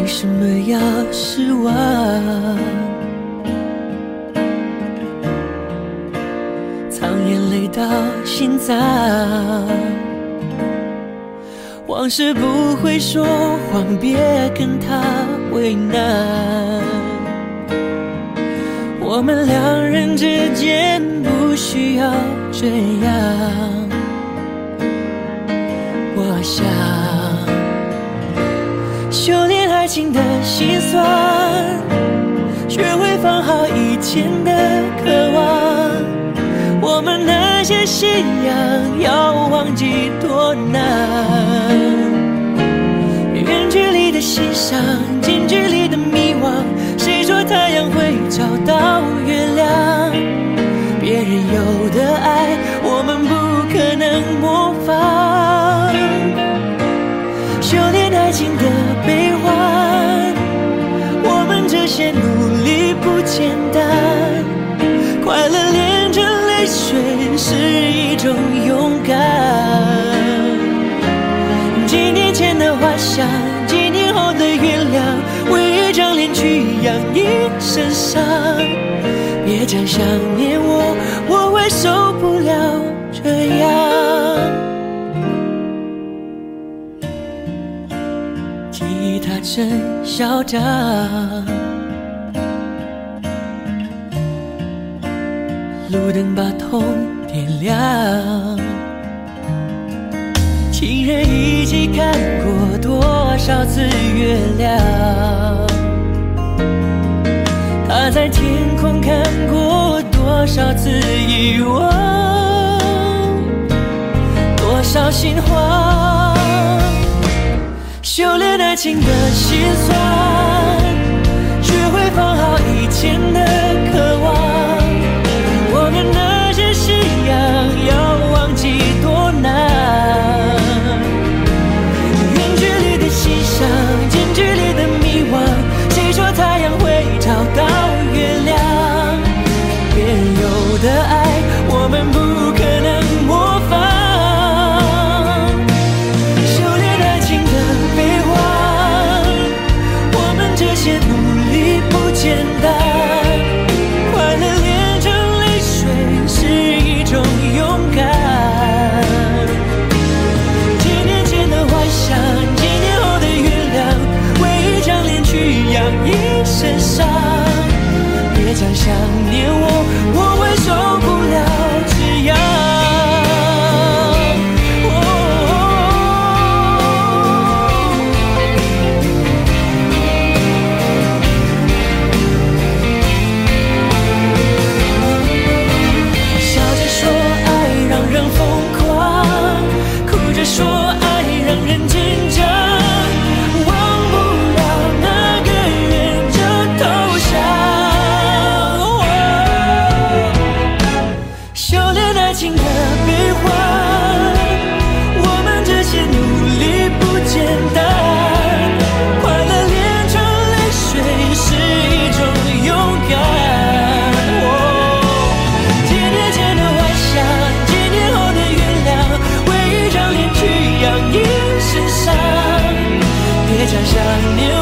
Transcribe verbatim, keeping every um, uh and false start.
为什么要失望？藏眼泪到心脏，往事不会说谎，别跟他为难。我们两人之间不需要这样。我想修炼爱情的心酸，学会放好以前的渴望。我们那些信仰要忘记多难，远距离的欣赏，近距离的迷惘。谁说太阳会找到月亮？别人有的爱，我们不可能模仿。修炼爱情的悲欢，我们这些努力不简单。快乐连着泪水是一种勇敢。几年前的花香，几年后的原谅，为一张脸去养一身伤。别再想念我，我会受不了这样。吉他真嚣张，路灯把痛点亮。情人一起看过多少次月亮？他在天空看过多少次遗忘？多少心慌？修炼爱情的心酸，学会放好以前的渴望。我们那些信仰要忘记多难。远距离的欣赏，近距离的迷惘。谁说太阳会找到月亮？别人有的爱，我们不可能模仿。修炼爱情的悲欢，我们这些努力不简单。快乐连着泪水是一种勇敢。几年前的幻想，几年后的原谅，为一张脸去养一身伤。别再想念我，我会受不了这样。笑着说爱让人疯狂，哭着说爱让人紧张。忘不了那个人就投降。修炼爱情的悲欢，我们这些努力不简单。快乐连着泪水是一种勇敢。几年前的幻想，几年后的原谅，为一张脸去养一身伤。别再想念